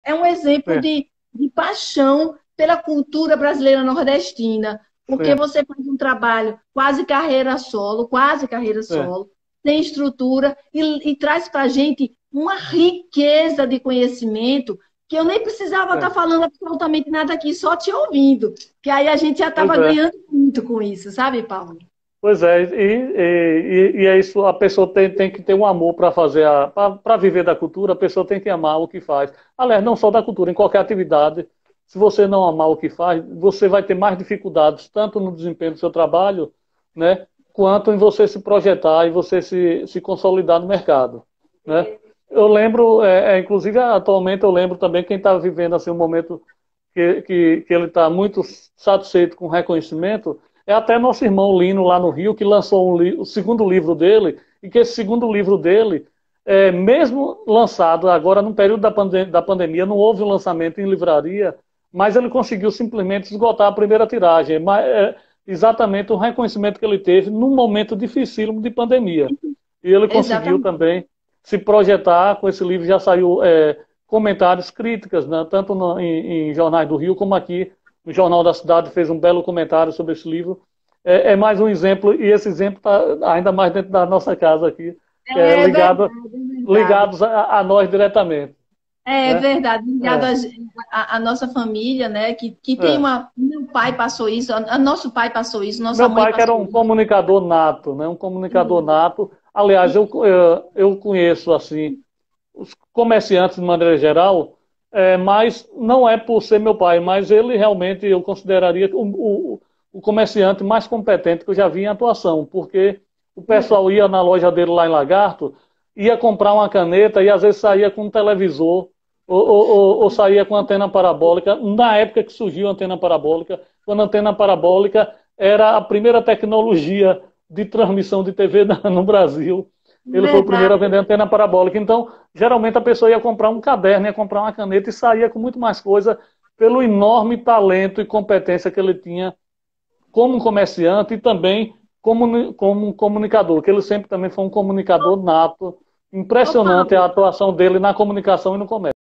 é um exemplo sim, de paixão pela cultura brasileira nordestina, porque sim, você faz um trabalho quase carreira sim, solo, tem estrutura e traz para a gente uma riqueza de conhecimento que eu nem precisava estar sim. falando absolutamente nada aqui, só te ouvindo, que aí a gente já Pois estava é. ganhando muito com isso, sabe, Paulo? Pois é, e é isso, a pessoa tem que ter um amor para fazer, para viver da cultura, a pessoa tem que amar o que faz. Aliás, não só da cultura, em qualquer atividade, se você não amar o que faz, você vai ter mais dificuldades, tanto no desempenho do seu trabalho, né, quanto em você se projetar e você se consolidar no mercado, né? Eu lembro, inclusive atualmente eu lembro também quem está vivendo assim um momento que ele está muito satisfeito com o reconhecimento, é até nosso irmão Lino lá no Rio, que lançou o segundo livro dele, e que esse segundo livro dele, mesmo lançado agora no período da pandemia, não houve um lançamento em livraria, mas ele conseguiu simplesmente esgotar a primeira tiragem. Exatamente o reconhecimento que ele teve num momento dificílimo de pandemia. E ele conseguiu Exatamente. também se projetar com esse livro, já saiu comentários, críticas, né, tanto em jornais do Rio como aqui no Jornal da Cidade fez um belo comentário sobre esse livro. É mais um exemplo, e esse exemplo está ainda mais dentro da nossa casa aqui, que é É verdade, é verdade. ligados a nós diretamente. É Né? verdade, ligado É, à nossa família, né? Que tem é. uma. Meu pai passou isso, nosso pai passou isso, nossa Meu mãe pai que era passou um isso. comunicador nato, né? Um comunicador nato. Aliás, eu conheço assim os comerciantes de maneira geral, mas não é por ser meu pai, mas ele realmente eu consideraria o comerciante mais competente que eu já vi em atuação, porque o pessoal ia na loja dele lá em Lagarto, ia comprar uma caneta e às vezes saía com um televisor ou saía com antena parabólica, na época que surgiu a antena parabólica, quando a antena parabólica era a primeira tecnologia de transmissão de TV no Brasil. Ele foi o primeiro a Verdade. vender antena parabólica. Então, geralmente a pessoa ia comprar um caderno, ia comprar uma caneta e saía com muito mais coisa pelo enorme talento e competência que ele tinha como comerciante e também como um comunicador, que ele sempre também foi um comunicador nato. Ô, Impressionante a Paulo, atuação dele na comunicação e no comércio.